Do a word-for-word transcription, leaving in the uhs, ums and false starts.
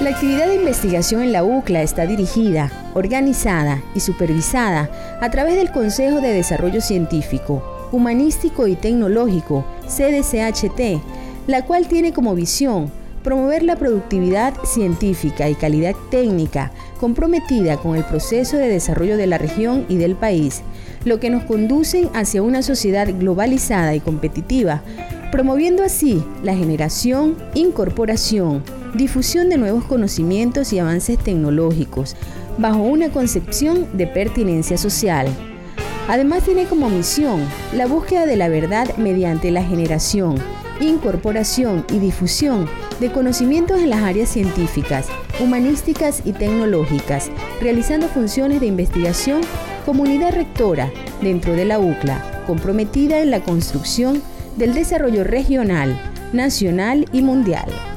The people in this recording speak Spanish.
La actividad de investigación en la U C L A está dirigida, organizada y supervisada a través del Consejo de Desarrollo Científico, Humanístico y Tecnológico, C D C H T, la cual tiene como visión promover la productividad científica y calidad técnica comprometida con el proceso de desarrollo de la región y del país, lo que nos conduce hacia una sociedad globalizada y competitiva, promoviendo así la generación, incorporación, difusión de nuevos conocimientos y avances tecnológicos, bajo una concepción de pertinencia social. Además tiene como misión la búsqueda de la verdad mediante la generación, incorporación y difusión de conocimientos en las áreas científicas, humanísticas y tecnológicas, realizando funciones de investigación como unidad rectora dentro de la U C L A, comprometida en la construcción del desarrollo regional, nacional y mundial.